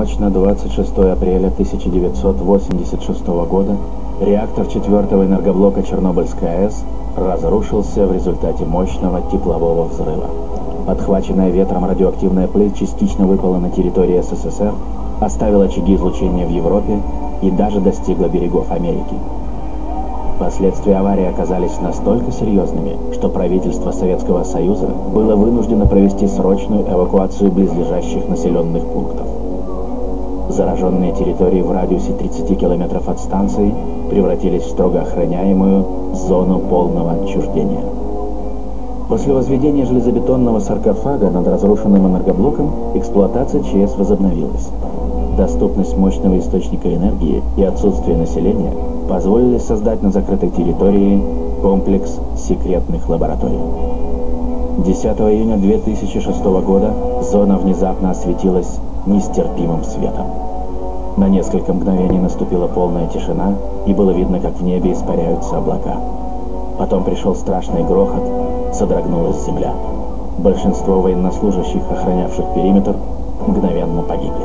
ночь на 26 апреля 1986 года реактор 4-го энергоблока Чернобыльской АЭС разрушился в результате мощного теплового взрыва. Подхваченная ветром радиоактивная пыль частично выпала на территории СССР, оставила очаги излучения в Европе и даже достигла берегов Америки. Последствия аварии оказались настолько серьезными, что правительство Советского Союза было вынуждено провести срочную эвакуацию близлежащих населенных пунктов. Зараженные территории в радиусе 30 километров от станции превратились в строго охраняемую зону полного отчуждения. После возведения железобетонного саркофага над разрушенным энергоблоком эксплуатация ЧС возобновилась. Доступность мощного источника энергии и отсутствие населения позволили создать на закрытой территории комплекс секретных лабораторий. 10 июня 2006 года зона внезапно осветилась нестерпимым светом. На несколько мгновений наступила полная тишина, и было видно, как в небе испаряются облака. Потом пришел страшный грохот, содрогнулась земля. Большинство военнослужащих, охранявших периметр, мгновенно погибли.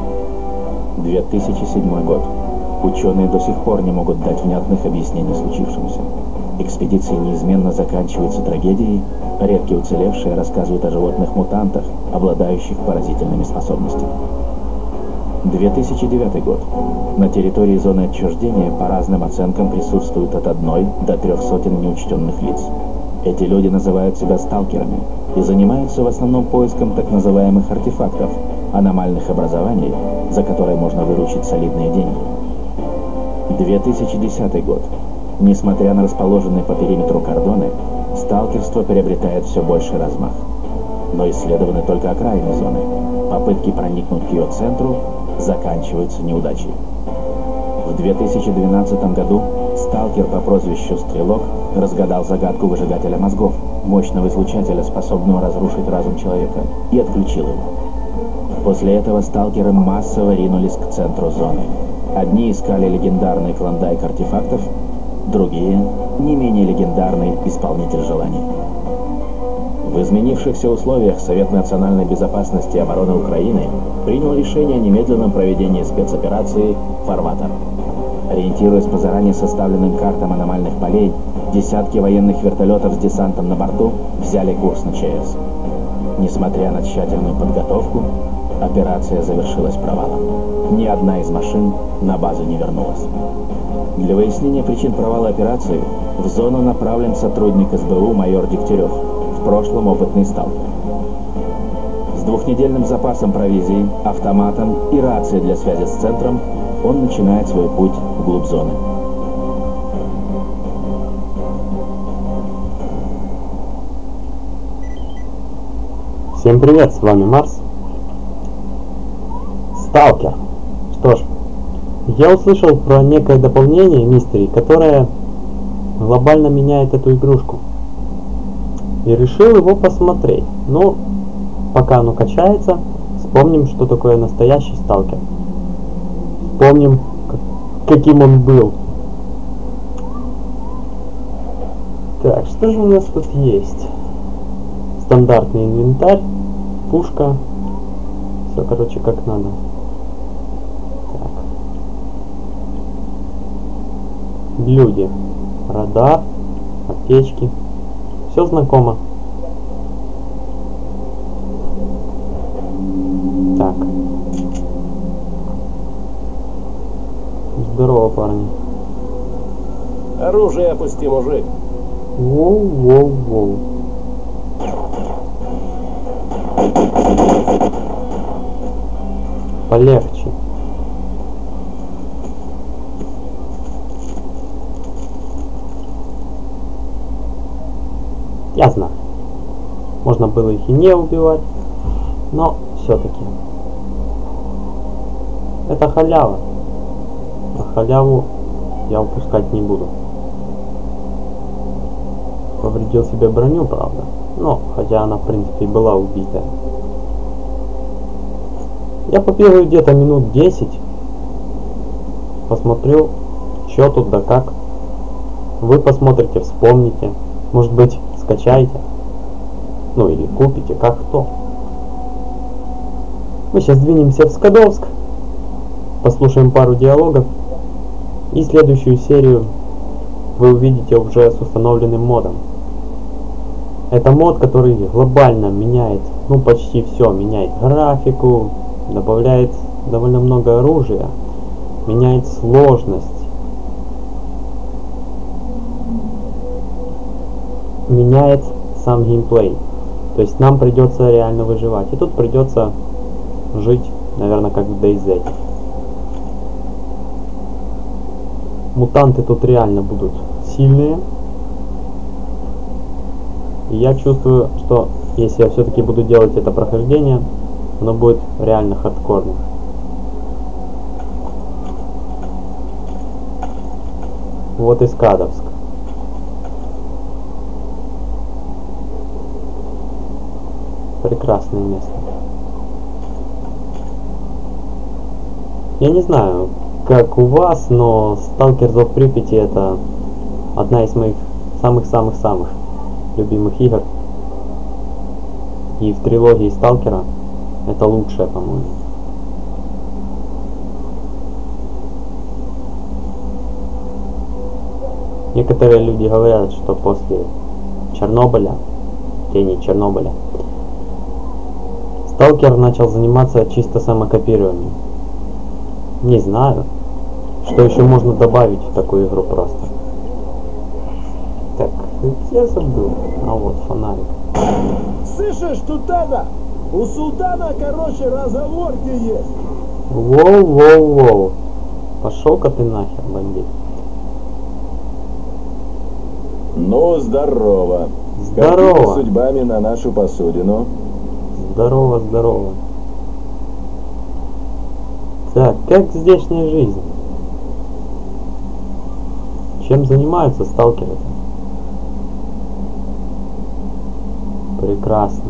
2007 год. Ученые до сих пор не могут дать внятных объяснений случившемуся. Экспедиции неизменно заканчиваются трагедией, а редкие уцелевшие рассказывают о животных-мутантах, обладающих поразительными способностями. 2009 год. На территории зоны отчуждения по разным оценкам присутствуют от 1 до 300 неучтенных лиц. Эти люди называют себя сталкерами и занимаются в основном поиском так называемых артефактов, аномальных образований, за которые можно выручить солидные деньги. 2010 год. Несмотря на расположенные по периметру кордоны, сталкерство приобретает все больший размах. Но исследованы только окраины зоны. Попытки проникнуть к ее центру заканчиваются неудачей. В 2012 году сталкер по прозвищу Стрелок разгадал загадку выжигателя мозгов, мощного излучателя, способного разрушить разум человека, и отключил его. После этого сталкеры массово ринулись к центру зоны. Одни искали легендарный клондайк артефактов, другие — не менее легендарный исполнитель желаний. В изменившихся условиях Совет национальной безопасности и обороны Украины принял решение о немедленном проведении спецоперации «Фарватер». Ориентируясь по заранее составленным картам аномальных полей, десятки военных вертолетов с десантом на борту взяли курс на ЧС. Несмотря на тщательную подготовку, операция завершилась провалом. Ни одна из машин на базу не вернулась. Для выяснения причин провала операции в зону направлен сотрудник СБУ майор Дегтярев, в прошлом опытный сталкер. С двухнедельным запасом провизии, автоматом и рацией для связи с центром он начинает свой путь вглубь зоны. Всем привет, с вами Марс. Сталкер. Что ж, я услышал про некое дополнение Мистери, которое глобально меняет эту игрушку. И решил его посмотреть. Ну, пока оно качается, вспомним, что такое настоящий сталкер. Вспомним, каким он был. Так, что же у нас тут есть? Стандартный инвентарь, пушка. Все, короче, как надо. Так. Люди. Радар, аптечки. Все знакомо. Так. Здорово, парни. Оружие опусти, мужик. Воу-воу-воу. Полегче. Я знаю. Можно было их и не убивать, но все-таки. Это халява. А халяву я упускать не буду. Повредил себе броню, правда. Но, хотя она в принципе и была убитая. Я побегаю где-то минут 10. Посмотрю, что тут да как. Вы посмотрите, вспомните. Может быть, скачайте. Ну или купите, как кто. Мы сейчас двинемся в Скадовск послушаем пару диалогов. И следующую серию вы увидите уже с установленным модом. Это мод, который глобально меняет, ну почти все, меняет графику, добавляет довольно много оружия, меняет сложность, меняет сам геймплей. То есть нам придется реально выживать. И тут придется жить, наверное, как в DayZ. Мутанты тут реально будут сильные. И я чувствую, что если я все-таки буду делать это прохождение, оно будет реально хардкорным. Вот и Скадовск. Прекрасное место. Я не знаю, как у вас, но Сталкер Зов Припяти — это одна из моих самых-самых-самых любимых игр. И в трилогии Сталкера это лучшее, по-моему. Некоторые люди говорят, что после Чернобыля, тени Чернобыля, Сталкер начал заниматься чисто самокопированием. Не знаю, что еще можно добавить в такую игру просто. Так, я забыл. А вот фонарик. Слышишь, тут это? У султана, короче, разговорки есть. Воу-воу-воу. Пошел-ка ты нахер, бандит. Ну, здорово. Здорово. Какими судьбами на нашу посудину? Здорово, здорово. Так, как здешняя жизнь? Чем занимаются сталкеры-то? Прекрасно.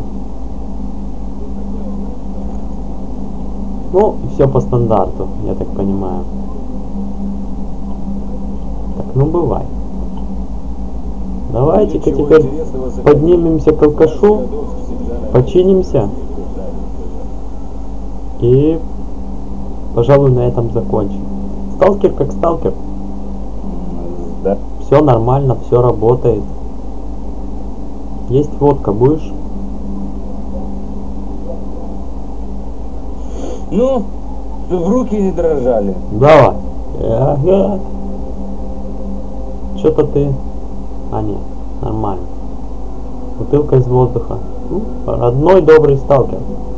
Ну, все по стандарту, я так понимаю. Так, ну бывай. Давайте-ка теперь поднимемся к алкашу, починимся и, пожалуй, на этом закончим. Сталкер как сталкер. Да. Все нормально, все работает. Есть водка, будешь? Ну, чтобы руки не дрожали. Давай. Ага. Что-то ты... А, нет, нормально. Бутылка из воздуха. Родной добрый сталкер.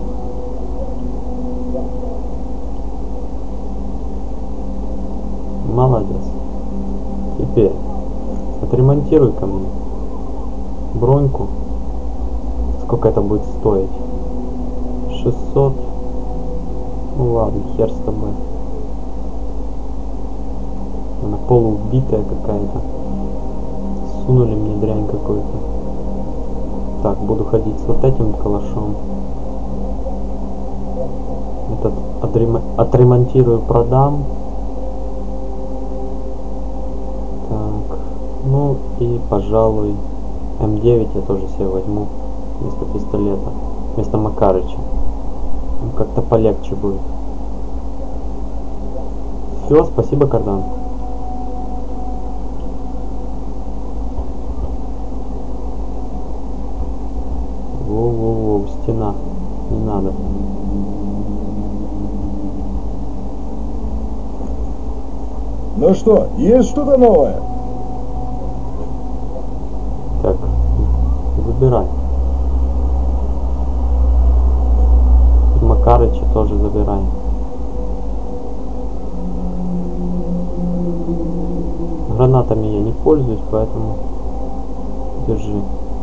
Молодец. Теперь отремонтируй ко мне броньку. Сколько это будет стоить? 600. Ну ладно, хер с тобой. Она полуубитая какая-то. Сунули мне дрянь какую-то. Так, буду ходить с вот этим калашом. Этот отремонтирую, продам. Так, ну и, пожалуй, М9 я тоже себе возьму вместо пистолета, вместо Макарыча. Он как-то полегче будет. Все, спасибо, Кардан. Воу-воу-воу, стена. Не надо. Ну что, есть что-то новое? Так, забирай. Макарыча тоже забирай. Гранатами я не пользуюсь, поэтому держи.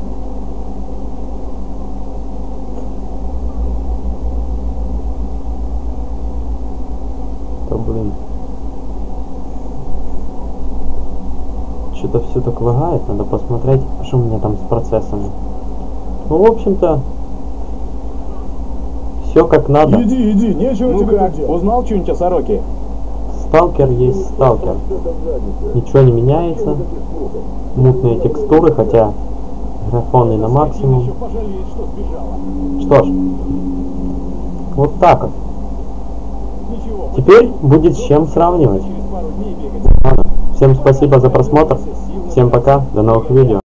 Да блин. Что-то все так лагает, надо посмотреть, что у меня там с процессами. Ну, в общем-то, все как надо. Иди, нечего тебе как, делать. узнал что-нибудь о Сороке? Сталкер есть сталкер. Ничего не меняется. Мутные текстуры, хотя графоны на максимум. Еще пожалеет, что сбежала. Что ж, вот так вот. Теперь будет с чем сравнивать. Всем спасибо за просмотр. Всем пока. До новых видео.